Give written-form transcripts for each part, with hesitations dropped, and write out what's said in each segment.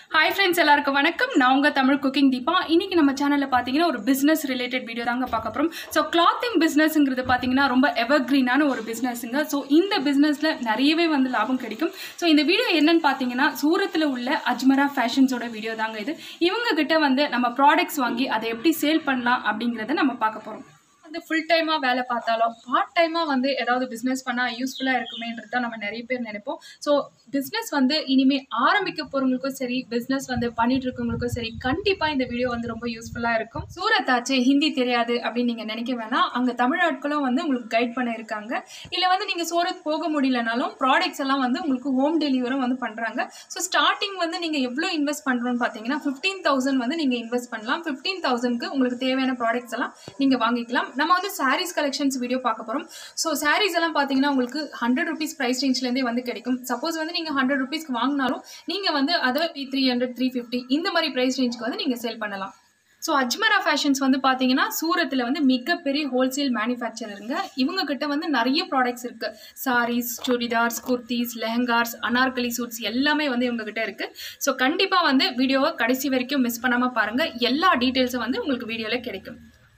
Hi friends, எல்லாருக்கும் வணக்கம். நான் உங்க தமிழ் குக்கிங் தீபா. இன்னைக்கு நம்ம சேனல்ல பாத்தீங்கன்னா ஒரு business related வீடியோ தாங்க பார்க்க போறோம். சோ clothing businessங்கிறது பாத்தீங்கன்னா ரொம்ப evergreenான ஒரு businessங்க. சோ இந்த businessல நிறையவே வந்து லாபம் கிடைக்கும். சோ இந்த வீடியோ என்னன்னு பாத்தீங்கன்னா சூரத்ல உள்ள அஜ்மரா ஃபேஷன்ஸோட வீடியோ தாங்க இது. இவங்க கிட்ட வந்து நம்ம ப்ராடக்ட்ஸ் வாங்கி அதை எப்படி சேல் பண்ணலாம் அப்படிங்கறத நம்ம பார்க்க போறோம். ஃபுல் டைமா வேலை பார்த்தாலும் பார்ட் டைமா வந்து ஏதாவது பிசினஸ் பண்ணா யூஸ்ஃபுல்லா இருக்குமேன்றது தான் நம்ம நிறைய பேர் நினைப்போம். ஸோ பிசினஸ் வந்து இனிமே ஆரம்பிக்க போறவங்களுக்கும் சரி, பிசினஸ் வந்து பண்ணிட்டு இருக்கவங்களுக்கும் சரி, கண்டிப்பா இந்த வீடியோ வந்து ரொம்ப யூஸ்ஃபுல்லா இருக்கும். சூரத் ஆச்சு, ஹிந்தி தெரியாது அப்படின்னு நீங்க நினைக்க வேணாம். அங்க தமிழ் ஆட்களும் வந்து உங்களுக்கு கைட் பண்ண இருக்காங்க. இல்ல வந்து நீங்க சூரத் போக முடியலனாலும் ப்ராடக்ட்ஸ் எல்லாம் வந்து உங்களுக்கு ஹோம் டெலிவரும் வந்து பண்றாங்க. ஸோ ஸ்டார்டிங் வந்து நீங்க எவ்வளவு இன்வெஸ்ட் பண்றோம்னு பாத்தீங்கன்னா 15,000 வந்து நீங்க இன்வெஸ்ட் பண்ணலாம். 15,000க்கு உங்களுக்கு தேவையான ப்ராடக்ட்ஸ் எல்லாம் நீங்க வாங்கிக்கலாம். நம்ம வந்து sarees கலெக்ஷன்ஸ் வீடியோ பார்க்க போறோம். ஸோ sarees எல்லாம் பார்த்தீங்கன்னா உங்களுக்கு 100 rupees ப்ரைஸ் ரேஞ்ச்லேருந்தே வந்து கிடைக்கும். சப்போஸ் வந்து நீங்கள் 100 rupeesக்கு வாங்கினாலும் நீங்கள் வந்து அதை 300 350 இந்த மாதிரி ப்ரைஸ் ரேஞ்சுக்கு வந்து நீங்கள் சேல் பண்ணலாம். ஸோ அஜ்மரா ஃபேஷன்ஸ் வந்து பார்த்தீங்கன்னா சூரத்தில் வந்து மிகப்பெரிய ஹோல்சேல் மேனுஃபேக்சரருங்க. இவங்க கிட்ட வந்து நிறைய ப்ராடக்ட்ஸ் இருக்கு. சாரீஸ், சுடிதார்ஸ், குர்த்திஸ், லெஹங்காஸ், அனார்கலி சூட்ஸ் எல்லாமே வந்து இவங்க கிட்ட இருக்கு. ஸோ கண்டிப்பாக வந்து வீடியோவை கடைசி வரைக்கும் மிஸ் பண்ணாமல் பாருங்க. எல்லா டீட்டெயில்ஸும் வந்து உங்களுக்கு வீடியோவில் கிடைக்கும்.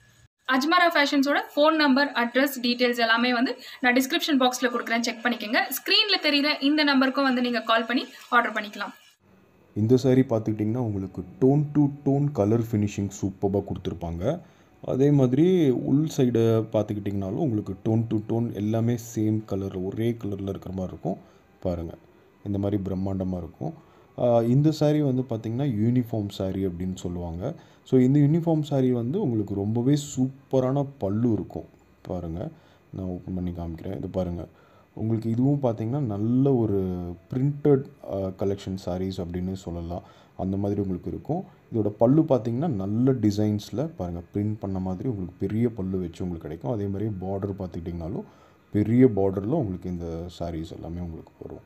அஜ்மரா ஃபேஷன்ஸோட ஃபோன் நம்பர், அட்ரஸ், டீட்டெயில்ஸ் எல்லாமே வந்து நான் டிஸ்கிரிப்ஷன் பாக்ஸில் கொடுக்குறேன், செக் பண்ணிக்கோங்க. ஸ்க்ரீனில் தெரிகிற இந்த நம்பருக்கும் வந்து நீங்கள் கால் பண்ணி ஆர்டர் பண்ணிக்கலாம். இந்த சாரீ பார்த்துக்கிட்டிங்கன்னா உங்களுக்கு tone to tone colour finishing சூப்பராக கொடுத்துருப்பாங்க. அதே மாதிரி உள் சைடை பார்த்துக்கிட்டிங்கனாலும் உங்களுக்கு டோன் டு டோன் எல்லாமே சேம் கலர், ஒரே கலரில் இருக்கிற மாதிரி இருக்கும். பாருங்கள், இந்த மாதிரி பிரம்மாண்டமாக இருக்கும். இந்த சாரீ வந்து பார்த்திங்கன்னா யூனிஃபார்ம் சாரீ அப்படின்னு சொல்லுவாங்க. ஸோ இந்த யூனிஃபார்ம் சாரீ வந்து உங்களுக்கு ரொம்பவே சூப்பரான பல்லு இருக்கும். பாருங்கள், நான் ஓப்பன் பண்ணி காமிக்கிறேன். இது பாருங்கள், உங்களுக்கு இதுவும் பார்த்திங்கன்னா நல்ல ஒரு பிரிண்டட் கலெக்ஷன் சாரீஸ் அப்படின்னு சொல்லலாம். அந்த மாதிரி உங்களுக்கு இருக்கும். இதோட பல்லு பார்த்திங்கன்னா நல்ல டிசைன்ஸில் பாருங்கள் பிரிண்ட் பண்ண மாதிரி உங்களுக்கு பெரிய பல்லு வச்சு உங்களுக்கு கிடைக்கும். அதே மாதிரி பார்டர் பார்த்துக்கிட்டிங்கனாலும் பெரிய பார்டரில் உங்களுக்கு இந்த சாரீஸ் எல்லாமே உங்களுக்கு வரும்.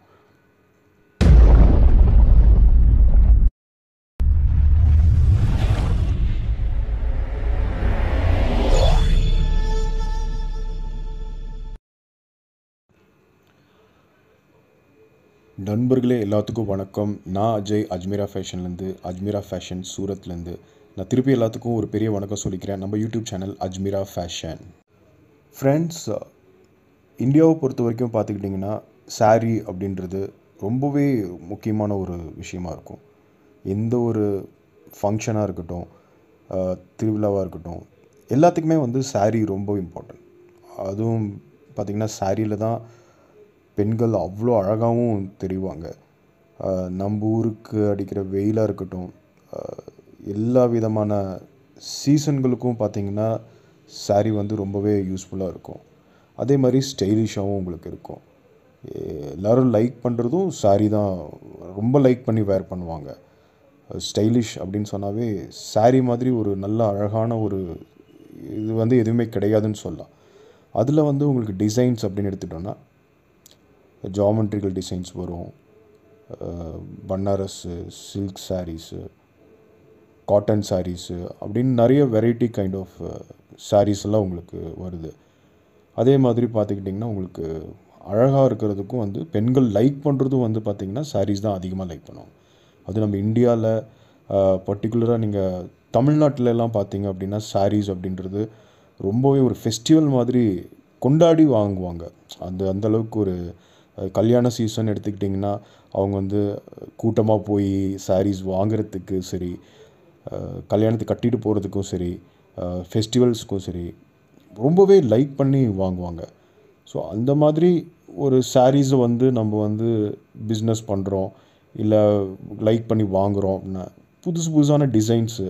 நண்பர்களே எல்லாத்துக்கும் வணக்கம். நான் அஜய், அஜ்மீரா ஃபேஷன்லேருந்து, அஜ்மீரா ஃபேஷன் சூரத்லேருந்து. நான் திருப்பி எல்லாத்துக்கும் ஒரு பெரிய வணக்கம் சொல்லிக்கிறேன். நம்ம YouTube channel Ajmera fashion. Friends, இந்தியாவை பொறுத்த வரைக்கும் பார்த்துக்கிட்டிங்கன்னா சாரீ அப்படின்றது ரொம்பவே முக்கியமான ஒரு விஷயமா இருக்கும். எந்த ஒரு ஃபங்க்ஷனாக இருக்கட்டும், திருவிழாவாக இருக்கட்டும், எல்லாத்துக்குமே வந்து சாரீ ரொம்ப இம்பார்ட்டன்ட். அதுவும் பார்த்திங்கன்னா சாரியில் தான் பெண்கள் அவ்வளோ அழகாகவும் தெரிவாங்க. நம்ம ஊருக்கு அடிக்கிற வெயிலாக இருக்கட்டும், எல்லா விதமான சீசன்களுக்கும் பார்த்திங்கன்னா சாரீ வந்து ரொம்பவே யூஸ்ஃபுல்லாக இருக்கும். அதே மாதிரி ஸ்டைலிஷாகவும் உங்களுக்கு இருக்கும். எல்லோரும் லைக் பண்ணுறதும் சாரீ தான், ரொம்ப லைக் பண்ணி வேர் பண்ணுவாங்க. ஸ்டைலிஷ் அப்படின்னு சொன்னாவே சாரீ மாதிரி ஒரு நல்ல அழகான ஒரு இது வந்து எதுவுமே கிடையாதுன்னு சொல்லலாம். அதில் வந்து உங்களுக்கு டிசைன்ஸ் அப்படின்னு எடுத்துட்டோன்னா ஜாமெண்ட்ரிக்கல் டிசைன்ஸ் வரும், பனாரஸு, சில்க் சாரீஸு, காட்டன் சாரீஸு அப்படின்னு நிறைய வெரைட்டி கைண்ட் ஆஃப் சாரீஸ் எல்லாம் உங்களுக்கு வருது. அதே மாதிரி பார்த்துக்கிட்டிங்கன்னா உங்களுக்கு அழகாக இருக்கிறதுக்கும் வந்து பெண்கள் லைக் பண்ணுறதும் வந்து பார்த்திங்கன்னா சாரீஸ் தான் அதிகமாக லைக் பண்ணுவாங்க. அது நம்ம இந்தியாவில் பர்டிகுலராக நீங்கள் தமிழ்நாட்டிலலாம் பார்த்தீங்க அப்படின்னா சாரீஸ் அப்படின்றது ரொம்பவே ஒரு ஃபெஸ்டிவல் மாதிரி கொண்டாடி வாங்குவாங்க. அந்தளவுக்கு ஒரு கல்யாண சீசன் எடுத்துக்கிட்டிங்கன்னா அவங்க வந்து கூட்டமாக போய் சாரீஸ் வாங்குறதுக்கு சரி, கல்யாணத்துக்கு கட்டிட்டு போகிறதுக்கும் சரி, ஃபெஸ்டிவல்ஸுக்கும் சரி ரொம்பவே லைக் பண்ணி வாங்குவாங்க. ஸோ அந்த மாதிரி ஒரு சாரீஸை வந்து நம்ம வந்து பிஸ்னஸ் பண்ணுறோம், இல்லை லைக் பண்ணி வாங்குகிறோம் அப்படின்னா புதுசான டிசைன்ஸு,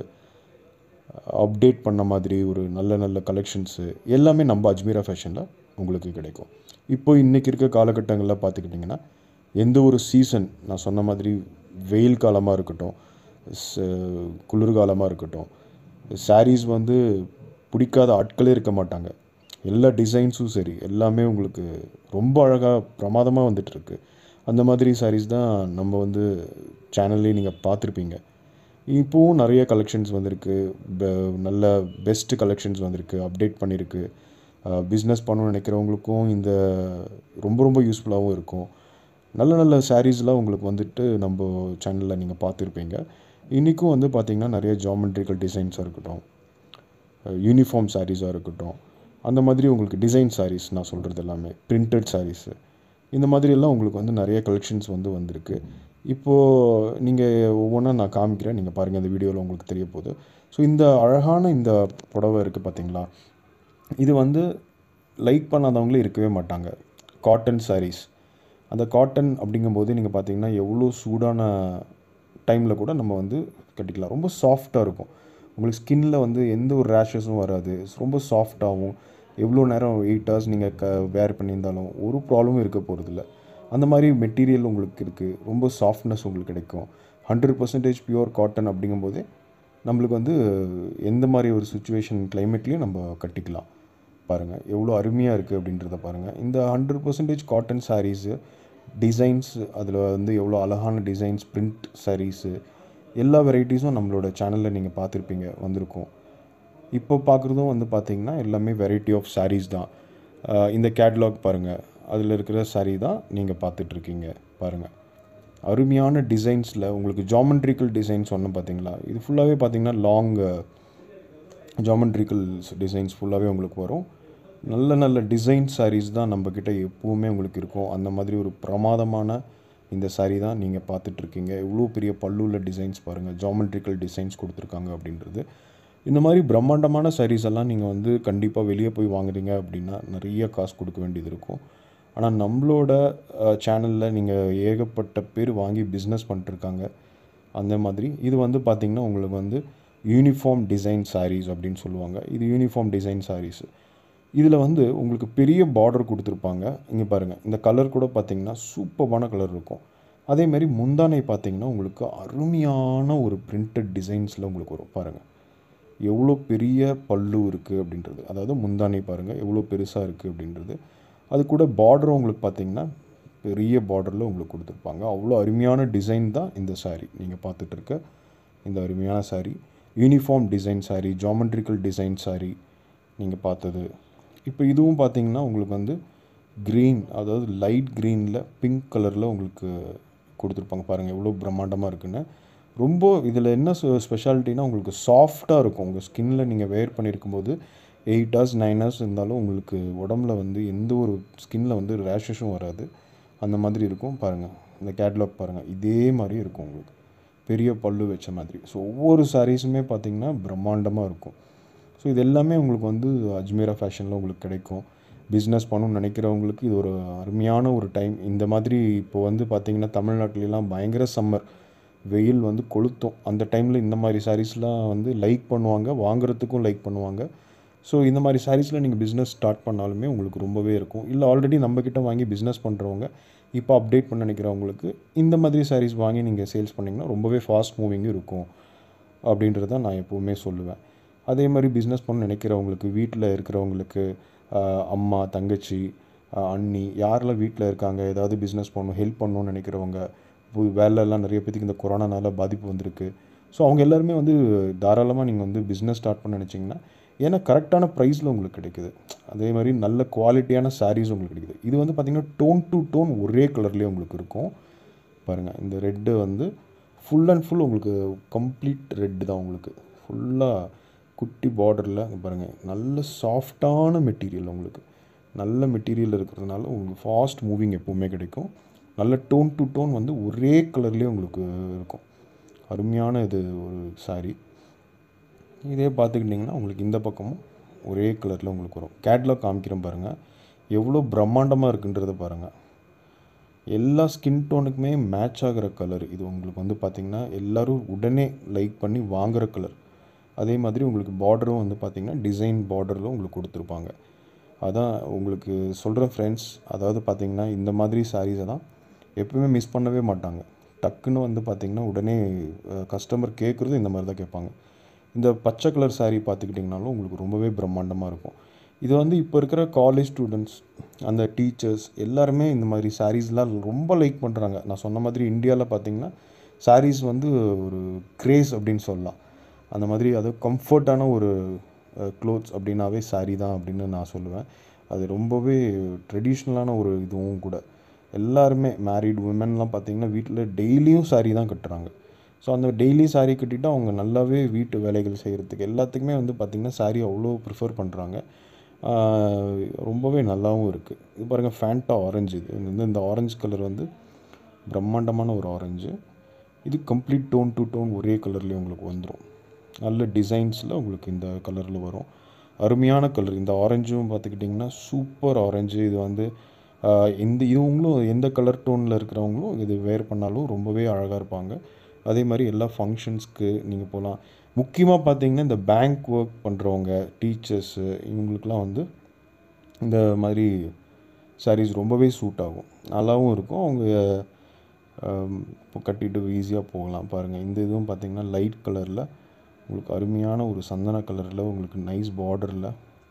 அப்டேட் பண்ண மாதிரி ஒரு நல்ல நல்ல கலெக்ஷன்ஸு எல்லாமே நம்ம அஜ்மீரா ஃபேஷனில் உங்களுக்கு கிடைக்கும். இப்போ இன்றைக்கி இருக்க காலகட்டங்களில் பார்த்துக்கிட்டிங்கன்னா எந்த ஒரு சீசன், நான் சொன்ன மாதிரி வெயில் காலமாக இருக்கட்டும், குளிர்காலமாக இருக்கட்டும், சாரீஸ் வந்து பிடிக்காத ஆட்களே இருக்க மாட்டாங்க. எல்லா டிசைன்ஸும் சரி எல்லாமே உங்களுக்கு ரொம்ப அழகாக பிரமாதமாக வந்துட்டுருக்கு. அந்த மாதிரி சாரீஸ் தான் நம்ம வந்து சேனல்லே நீங்கள் பார்த்துருப்பீங்க. இப்போவும் நிறைய கலெக்ஷன்ஸ் வந்திருக்கு, நல்ல பெஸ்ட்டு கலெக்ஷன்ஸ் வந்திருக்கு, அப்டேட் பண்ணியிருக்கு. பிஸ்னஸ் பண்ணணும்னு நினைக்கிறவங்களுக்கும் இந்த ரொம்ப ரொம்ப யூஸ்ஃபுல்லாகவும் இருக்கும். நல்ல நல்ல சாரீஸ்லாம் உங்களுக்கு வந்துட்டு நம்ம சேனலில் நீங்கள் பார்த்துருப்பீங்க. இன்றைக்கும் வந்து பார்த்திங்கன்னா நிறைய ஜாமெட்ரிக்கல் டிசைன்ஸாக இருக்கட்டும், யூனிஃபார்ம் சாரீஸாக இருக்கட்டும், அந்த மாதிரி உங்களுக்கு டிசைன் சாரீஸ் நான் சொல்கிறது எல்லாமே பிரிண்டட் சாரீஸு, இந்த மாதிரியெல்லாம் உங்களுக்கு வந்து நிறைய கலெக்ஷன்ஸ் வந்து வந்திருக்கு. இப்போது நீங்கள் ஒவ்வொன்றா நான் காமிக்கிறேன், நீங்கள் பாருங்கள், இந்த வீடியோவில் உங்களுக்கு தெரிய போகுது. ஸோ இந்த அழகான இந்த புடவை இருக்குது பார்த்தீங்களா, இது வந்து லைக் பண்ணாதவங்களே இருக்கவே மாட்டாங்க. காட்டன் சாரீஸ். அந்த காட்டன் அப்படிங்கும்போது நீங்கள் பார்த்தீங்கன்னா எவ்வளோ சூடான டைமில் கூட நம்ம வந்து கட்டிக்கலாம். ரொம்ப சாஃப்டாக இருக்கும். உங்களுக்கு ஸ்கின்ல வந்து எந்த ஒரு ரேஷஸும் வராது. ரொம்ப சாஃப்டாகவும், எவ்வளோ நேரம் 8 ஹவர்ஸ் நீங்கள் வேர் பண்ணியிருந்தாலும் ஒரு ப்ராப்ளமும் இருக்க போகிறதில்ல. அந்த மாதிரி மெட்டீரியல் உங்களுக்கு இருக்குது. ரொம்ப சாஃப்ட்னஸ் உங்களுக்கு கிடைக்கும். 100% பியூர் காட்டன் அப்படிங்கும்போதே நம்மளுக்கு வந்து எந்த மாதிரி ஒரு சுச்சுவேஷன் கிளைமேட்லேயும் நம்ம கட்டிக்கலாம். பாருங்கள் எவ்வளோ அருமையாக இருக்குது அப்படின்றத பாருங்கள். இந்த 100% காட்டன் சாரீஸு டிசைன்ஸ், அதில் வந்து எவ்வளோ அழகான டிசைன்ஸ், பிரிண்ட் சாரீஸு, எல்லா வெரைட்டிஸும் நம்மளோட சேனலில் நீங்கள் பார்த்துருப்பீங்க, வந்திருக்கும். இப்போ பார்க்குறதும் வந்து பார்த்திங்கன்னா எல்லாமே வெரைட்டி ஆஃப் சாரீஸ் தான். இந்த கேட்லாக் பாருங்கள், அதில் இருக்கிற சாரீ தான் நீங்கள் பார்த்துட்ருக்கீங்க. பாருங்கள் அருமையான டிசைன்ஸில் உங்களுக்கு ஜாமெட்ரிக்கல் டிசைன்ஸ் ஒன்று பார்த்தீங்களா, இது ஃபுல்லாகவே பார்த்திங்கன்னா லாங் ஜாமெட்ரிக்கல் டிசைன்ஸ் ஃபுல்லாகவே உங்களுக்கு வரும். நல்ல நல்ல டிசைன் சாரீஸ் தான் நம்மக்கிட்ட எப்போவுமே உங்களுக்கு இருக்கும். அந்த மாதிரி ஒரு பிரமாதமான இந்த சாரீ தான் நீங்கள் பார்த்துட்ருக்கீங்க. எவ்வளோ பெரிய பல்லுவில் டிசைன்ஸ் பாருங்கள், ஜாமெட்ரிக்கல் டிசைன்ஸ் கொடுத்துருக்காங்க அப்படின்றது. இந்த மாதிரி பிரம்மாண்டமான சாரீஸ் எல்லாம் நீங்கள் வந்து கண்டிப்பாக வெளியே போய் வாங்குறீங்க அப்படின்னா நிறைய காசு கொடுக்க வேண்டியது இருக்கும். ஆனால் நம்மளோட சேனலில் நீங்கள் ஏகப்பட்ட பேர் வாங்கி பிஸ்னஸ் பண்ணிட்டுருக்காங்க. அந்த மாதிரி இது வந்து பார்த்திங்கன்னா உங்களுக்கு வந்து யூனிஃபார்ம் டிசைன் சாரீஸ் அப்படின்னு சொல்லுவாங்க. இது யூனிஃபார்ம் டிசைன் சாரீஸு. இதில் வந்து உங்களுக்கு பெரிய பார்டர் கொடுத்துருப்பாங்க. இங்கே பாருங்கள், இந்த கலர் கூட பார்த்திங்கன்னா சூப்பரான கலர் இருக்கும். அதேமாதிரி முந்தானை பார்த்திங்கன்னா உங்களுக்கு அருமையான ஒரு பிரிண்டட் டிசைன்ஸில் உங்களுக்கு வரும். பாருங்கள் எவ்வளோ பெரிய பல்லு இருக்குது அப்படின்றது, அதாவது முந்தானை பாருங்கள் எவ்வளோ பெருசாக இருக்குது அப்படின்றது. அது கூட பார்டரும் உங்களுக்கு பார்த்திங்கன்னா பெரிய பார்டரில் உங்களுக்கு கொடுத்துருப்பாங்க. அவ்வளோ அருமையான டிசைன் தான் இந்த சாரீ. நீங்கள் பார்த்துட்ருக்க இந்த அருமையான sari uniform design sari, geometrical design sari நீங்கள் பார்த்தது. இப்போ இதுவும் பார்த்திங்கன்னா உங்களுக்கு வந்து க்ரீன், அதாவது லைட் க்ரீனில் பிங்க் கலரில் உங்களுக்கு கொடுத்துருப்பாங்க. பாருங்கள் எவ்வளோ பிரம்மாண்டமாக இருக்குன்னு. ரொம்ப இதில் என்ன ஸ்பெஷாலிட்டினா உங்களுக்கு சாஃப்டாக இருக்கும். உங்கள் ஸ்கின்னில் நீங்கள் வேர் பண்ணியிருக்கும்போது 8 ஹவர்ஸ் 9 ஹவர்ஸ் இருந்தாலும் உங்களுக்கு உடம்புல வந்து எந்த ஒரு ஸ்கின்னில் வந்து ரேஷஸும் வராது. அந்த மாதிரி இருக்கும். பாருங்கள் இந்த கேட்லாக் பாருங்கள், இதே மாதிரி இருக்கும் உங்களுக்கு, பெரிய பல்லு வச்ச மாதிரி. ஸோ ஒவ்வொரு சாரீஸுமே பார்த்திங்கன்னா பிரம்மாண்டமாக இருக்கும். ஸோ இது எல்லாமே உங்களுக்கு வந்து அஜ்மீரா ஃபேஷனில் உங்களுக்கு கிடைக்கும். பிஸ்னஸ் பண்ணணும்னு நினைக்கிறவங்களுக்கு இது ஒரு அருமையான ஒரு டைம். இந்த மாதிரி இப்போ வந்து பார்த்திங்கன்னா தமிழ்நாட்டிலலாம் பயங்கர சம்மர், வெயில் வந்து கொளுத்தும். அந்த டைமில் இந்த மாதிரி சாரீஸ்லாம் வந்து லைக் பண்ணுவாங்க, வாங்குறதுக்கும் லைக் பண்ணுவாங்க. ஸோ இந்த மாதிரி சாரீஸில் நீங்கள் பிஸ்னஸ் ஸ்டார்ட் பண்ணாலுமே உங்களுக்கு ரொம்பவே இருக்கும். இல்லை ஆல்ரெடி நம்மக்கிட்ட வாங்கி பிஸ்னஸ் பண்ணுறவங்க, இப்போ அப்டேட் பண்ண நினைக்கிறவங்களுக்கு இந்த மாதிரி சாரீஸ் வாங்கி நீங்கள் சேல்ஸ் பண்ணிங்கன்னா ரொம்பவே ஃபாஸ்ட் மூவிங்கும் இருக்கும் அப்படின்றத நான் எப்போவுமே சொல்லுவேன். அதே மாதிரி பிஸ்னஸ் பண்ண நினைக்கிறவங்களுக்கு, வீட்டில் இருக்கிறவங்களுக்கு, அம்மா, தங்கச்சி, அண்ணி யாரெல்லாம் வீட்டில் இருக்காங்க, ஏதாவது பிஸ்னஸ் பண்ணணும், ஹெல்ப் பண்ணணும்னு நினைக்கிறவங்க, வேலைலாம் நிறைய பேருக்கு இந்த கொரோனானால பாதிப்பு வந்திருக்கு. ஸோ அவங்க எல்லாருமே வந்து தாராளமாக நீங்கள் வந்து பிஸ்னஸ் ஸ்டார்ட் பண்ண நினச்சிங்கன்னா, ஏன்னா கரெக்டான ப்ரைஸில் உங்களுக்கு கிடைக்குது. அதே மாதிரி நல்ல குவாலிட்டியான சாரீஸ் உங்களுக்கு கிடைக்குது. இது வந்து பார்த்திங்கன்னா டோன் டு டோன் ஒரே கலர்லேயே உங்களுக்கு இருக்கும். பாருங்கள் இந்த ரெட்டு வந்து ஃபுல் அண்ட் ஃபுல் உங்களுக்கு கம்ப்ளீட் ரெட்டு தான். உங்களுக்கு ஃபுல்லாக குட்டி பார்டரில் பாருங்கள், நல்ல சாஃப்டான மெட்டீரியல், உங்களுக்கு நல்ல மெட்டீரியல் இருக்கிறதுனால உங்களுக்கு ஃபாஸ்ட் மூவிங் எப்போவுமே கிடைக்கும். நல்ல டோன் டு டோன் வந்து ஒரே கலர்லேயே உங்களுக்கு இருக்கும். அருமையான இது ஒரு சாரீ. இதே பார்த்துக்கிட்டிங்கன்னா உங்களுக்கு இந்த பக்கமும் ஒரே கலரில் உங்களுக்கு வரும். கேட்லாக் காமிக்கிறேன் பாருங்கள், எவ்வளோ பிரம்மாண்டமாக இருக்குன்றதை பாருங்கள். எல்லா ஸ்கின் டோனுக்குமே மேட்ச் ஆகிற கலர் இது. உங்களுக்கு வந்து பார்த்திங்கன்னா எல்லோரும் உடனே லைக் பண்ணி வாங்குகிற கலர். அதே மாதிரி உங்களுக்கு பார்டரும் வந்து பார்த்திங்கன்னா டிசைன் பார்டரில் உங்களுக்கு கொடுத்துருப்பாங்க. அதான் உங்களுக்கு சொல்கிற ஃப்ரெண்ட்ஸ், அதாவது பார்த்திங்கன்னா இந்த மாதிரி சாரீஸை தான் எப்பவுமே மிஸ் பண்ணவே மாட்டாங்க. டக்குன்னு வந்து பார்த்திங்கன்னா உடனே கஸ்டமர் கேட்குறது இந்த மாதிரி தான் கேட்பாங்க. இந்த பச்சை கலர் சாரீ பார்த்துக்கிட்டிங்கனாலும் உங்களுக்கு ரொம்பவே பிரம்மாண்டமாக இருக்கும். இது வந்து இப்போ இருக்கிற காலேஜ் ஸ்டூடெண்ட்ஸ், அந்த டீச்சர்ஸ் எல்லாருமே இந்த மாதிரி சாரீஸ்லாம் ரொம்ப லைக் பண்ணுறாங்க. நான் சொன்ன மாதிரி இந்தியாவில் பார்த்திங்கன்னா சாரீஸ் வந்து ஒரு க்ரேஸ் அப்படின்னு சொல்லலாம். அந்த மாதிரி அது கம்ஃபர்ட்டான ஒரு க்ளோத்ஸ் அப்படின்னாவே சாரீ தான் அப்படின்னு நான் சொல்லுவேன். அது ரொம்பவே ட்ரெடிஷ்னலான ஒரு இதுவும் கூட. எல்லாருமே மேரிட் உமன்லாம் பார்த்திங்கன்னா வீட்டில் டெய்லியும் saree தான் கட்டுறாங்க. ஸோ அந்த டெய்லி saree கட்டிட்டு அவங்க நல்லாவே வீட்டு வேலைகள் செய்கிறதுக்கு எல்லாத்துக்குமே வந்து பார்த்திங்கன்னா saree அவ்வளோ ப்ரிஃபர் பண்ணுறாங்க. ரொம்பவே நல்லாவும் இருக்குது. இது பாருங்கள் ஃபேண்டா ஆரஞ்சு, இது வந்து இந்த ஆரஞ்சு கலர் வந்து பிரம்மாண்டமான ஒரு ஆரஞ்சு. இது கம்ப்ளீட் டோன் டு டோன் ஒரே கலர்லேயே உங்களுக்கு வந்துடும். நல்ல டிசைன்ஸில் உங்களுக்கு இந்த கலரில் வரும். அருமையான கலர். இந்த ஆரஞ்சும் பார்த்துக்கிட்டிங்கன்னா சூப்பர் ஆரஞ்சு. இது வந்து இவங்களும் எந்த கலர் டோனில் இருக்கிறவங்களும் இது வேர் பண்ணாலும் ரொம்பவே அழகாக இருப்பாங்க. அதே மாதிரி எல்லா ஃபங்க்ஷன்ஸ்க்கு நீங்கள் போகலாம். முக்கியமாக பார்த்தீங்கன்னா இந்த பேங்க் ஒர்க் பண்ணுறவங்க, டீச்சர்ஸு, இவங்களுக்குலாம் வந்து இந்த மாதிரி sarees ரொம்பவே சூட் ஆகும். நல்லாவும் இருக்கும். அவங்க இப்போ கட்டிட்டு ஈஸியாக போகலாம். பாருங்கள் இந்த இதுவும் பார்த்திங்கன்னா லைட் கலரில் உங்களுக்கு அருமையான ஒரு சந்தன கலரில் உங்களுக்கு நைஸ் பார்டரில்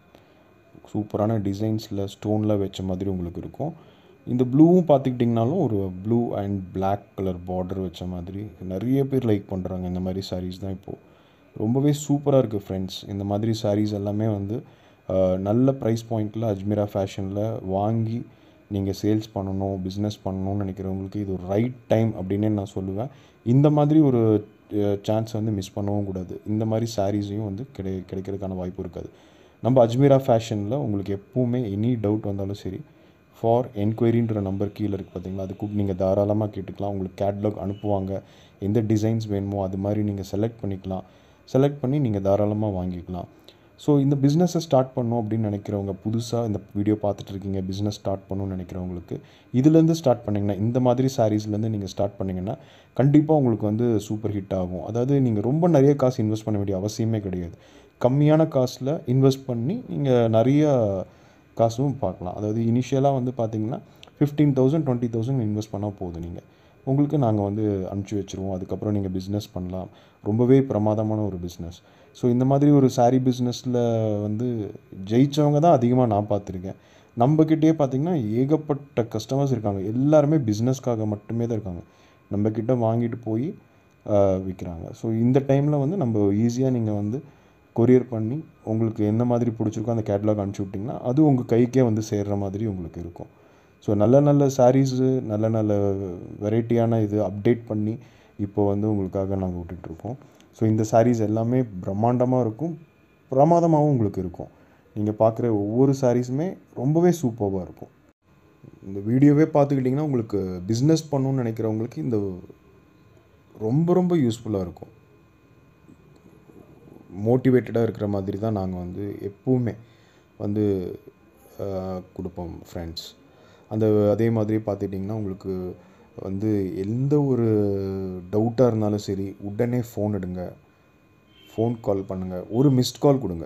சூப்பரான டிசைன்ஸில் ஸ்டோனில் வச்ச மாதிரி உங்களுக்கு இருக்கும். இந்த ப்ளூவும் பார்த்துக்கிட்டிங்கனாலும் ஒரு blue and black colour border வச்ச மாதிரி நிறைய பேர் லைக் பண்ணுறாங்க. இந்த மாதிரி sarees தான் இப்போது ரொம்பவே சூப்பராக இருக்குது ஃப்ரெண்ட்ஸ். இந்த மாதிரி sarees எல்லாமே வந்து நல்ல ப்ரைஸ் பாயிண்டில் அஜ்மீரா ஃபேஷனில் வாங்கி நீங்கள் சேல்ஸ் பண்ணணும், பிஸ்னஸ் பண்ணணும்னு நினைக்கிறவங்களுக்கு இது ஒரு ரைட் டைம் அப்படின்னே நான் சொல்லுவேன். இந்த மாதிரி ஒரு சான்ஸ் வந்து மிஸ் பண்ணவும் கூடாது. இந்த மாதிரி சாரீஸையும் வந்து கிடைக்கிறதுக்கான வாய்ப்பு இருக்காது. நம்ம அஜ்மீரா ஃபேஷனில் உங்களுக்கு எப்போவுமே எனி டவுட் வந்தாலும் சரி, ஃபார் என்கொயரின்ற நம்பர் கீழே இருக்குது பார்த்தீங்களா, அது கூப்பிட்டு நீங்கள் தாராளமாக கேட்டுக்கலாம். உங்களுக்கு கேட்லாக் அனுப்புவாங்க. எந்த டிசைன்ஸ் வேணுமோ அது மாதிரி நீங்கள் செலக்ட் பண்ணிக்கலாம். செலக்ட் பண்ணி நீங்கள் தாராளமாக வாங்கிக்கலாம். ஸோ இந்த பிஸ்னஸை ஸ்டார்ட் பண்ணணும் அப்படின்னு நினைக்கிறவங்க, புதுசாக இந்த வீடியோ பார்த்துட்ருக்கீங்க, பிஸ்னஸ் ஸ்டார்ட் பண்ணணும்னு நினைக்கிறவங்களுக்கு இதுலேருந்து ஸ்டார்ட் பண்ணிங்கன்னா, இந்த மாதிரி சாரீஸ்லேருந்து நீங்கள் ஸ்டார்ட் பண்ணிங்கன்னா கண்டிப்பாக உங்களுக்கு வந்து சூப்பர் ஹிட் ஆகும். அதாவது நீங்கள் ரொம்ப நிறைய காசு இன்வெஸ்ட் பண்ண வேண்டிய அவசியமே கிடையாது. கம்மியான காசில் இன்வெஸ்ட் பண்ணி நீங்கள் நிறைய காசும் பார்க்கலாம். அதாவது இனிஷியலாக வந்து பார்த்திங்கன்னா 15,000 20,000 இன்வெஸ்ட் பண்ணால் போதும். உங்களுக்கு நாங்கள் வந்து அனுப்பிச்சி வச்சுருவோம். அதுக்கப்புறம் நீங்கள் பிஸ்னஸ் பண்ணலாம். ரொம்பவே பிரமாதமான ஒரு பிஸ்னஸ். ஸோ இந்த மாதிரி ஒரு saree பிஸ்னஸில் வந்து ஜெயித்தவங்க தான் அதிகமாக நான் பார்த்துருக்கேன். நம்மக்கிட்டே பார்த்திங்கன்னா ஏகப்பட்ட கஸ்டமர்ஸ் இருக்காங்க. எல்லாருமே பிஸ்னஸ்க்காக மட்டுமே தான் இருக்காங்க. நம்மக்கிட்ட வாங்கிட்டு போய் விற்கிறாங்க. ஸோ இந்த டைமில் வந்து நம்ம ஈஸியாக நீங்கள் வந்து கொரியர் பண்ணி உங்களுக்கு என்ன மாதிரி பிடிச்சிருக்கோ அந்த கேட்லாக் அனுப்பிச்சி விட்டிங்கன்னா அது உங்கள் கைக்கே வந்து சேர்கிற மாதிரி உங்களுக்கு இருக்கும். ஸோ நல்ல நல்ல சாரீஸு, நல்ல நல்ல வெரைட்டியான இது அப்டேட் பண்ணி இப்போ வந்து உங்களுக்காக நாங்கள் விட்டுட்ருக்கோம். ஸோ இந்த sarees எல்லாமே பிரம்மாண்டமாக இருக்கும், பிரமாதமாகவும் உங்களுக்கு இருக்கும். நீங்கள் பார்க்குற ஒவ்வொரு சாரீஸுமே ரொம்பவே சூப்பராக இருக்கும். இந்த வீடியோவே பார்த்துக்கிட்டிங்கன்னா உங்களுக்கு பிஸ்னஸ் பண்ணணுன்னு நினைக்கிறவங்களுக்கு இந்த ரொம்ப ரொம்ப யூஸ்ஃபுல்லாக இருக்கும். மோட்டிவேட்டடாக இருக்கிற மாதிரி தான் நாங்கள் வந்து எப்போவுமே வந்து கொடுப்போம் ஃப்ரெண்ட்ஸ். அதே மாதிரி பார்த்துக்கிட்டிங்கன்னா உங்களுக்கு வந்து எந்த ஒரு டவுட்டாக இருந்தாலும் சரி, உடனே ஃபோன் எடுங்க, ஃபோன் கால் பண்ணுங்கள், ஒரு மிஸ்ட் கால் கொடுங்க,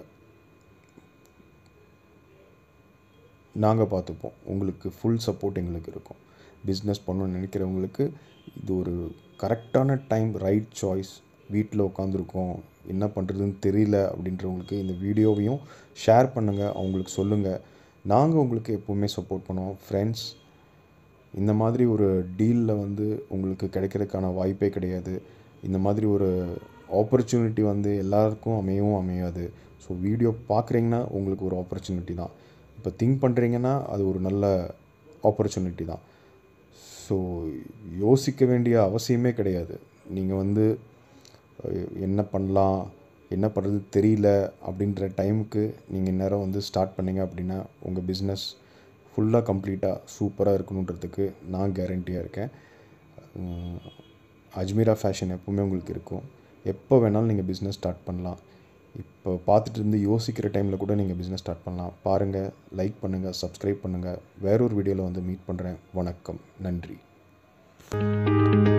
நாங்கள் பார்த்துப்போம். உங்களுக்கு ஃபுல் சப்போர்ட் எங்களுக்கு இருக்கும். பிஸ்னஸ் பண்ணணும்னு நினைக்கிறவங்களுக்கு இது ஒரு கரெக்டான டைம், ரைட் சாய்ஸ். வீட்டில் உட்காந்துருக்கோம், என்ன பண்ணுறதுன்னு தெரியல அப்படின்றவங்களுக்கு இந்த வீடியோவையும் ஷேர் பண்ணுங்கள், அவங்களுக்கு சொல்லுங்கள். நாங்கள் உங்களுக்கு எப்போவுமே சப்போர்ட் பண்ணுவோம் ஃப்ரெண்ட்ஸ். இந்த மாதிரி ஒரு டீலில் வந்து உங்களுக்கு கிடைக்கிறதுக்கான வாய்ப்பே கிடையாது. இந்த மாதிரி ஒரு ஆப்பர்ச்சுனிட்டி வந்து எல்லாருக்கும் அமையவும் அமையாது. ஸோ வீடியோ பார்க்குறீங்கன்னா உங்களுக்கு ஒரு ஆப்பர்ச்சுனிட்டி தான். இப்போ திங்க் பண்ணுறீங்கன்னா அது ஒரு நல்ல ஆப்பர்ச்சுனிட்டி தான். ஸோ யோசிக்க வேண்டிய அவசியமே கிடையாது. நீங்கள் வந்து என்ன பண்ணலாம், என்ன பண்ணுறது தெரியல அப்படின்ற டைமுக்கு நீங்கள் நேரம் வந்து ஸ்டார்ட் பண்ணிங்க அப்படின்னா உங்கள் பிஸ்னஸ் ஃபுல்லாக கம்ப்ளீட்டாக சூப்பராக இருக்கணுன்றதுக்கு நான் கேரண்டியாக இருக்கேன். அஜ்மீரா ஃபேஷன் எப்போவுமே உங்களுக்கு இருக்கும். எப்போ வேணாலும் நீங்கள் பிஸ்னஸ் ஸ்டார்ட் பண்ணலாம். இப்போ பார்த்துட்டு இருந்து யோசிக்கிற டைமில் கூட நீங்கள் பிஸ்னஸ் ஸ்டார்ட் பண்ணலாம். பாருங்கள், லைக் பண்ணுங்கள், சப்ஸ்கிரைப் பண்ணுங்கள். வேறொரு வீடியோவில் வந்து மீட் பண்ணுறேன். வணக்கம், நன்றி.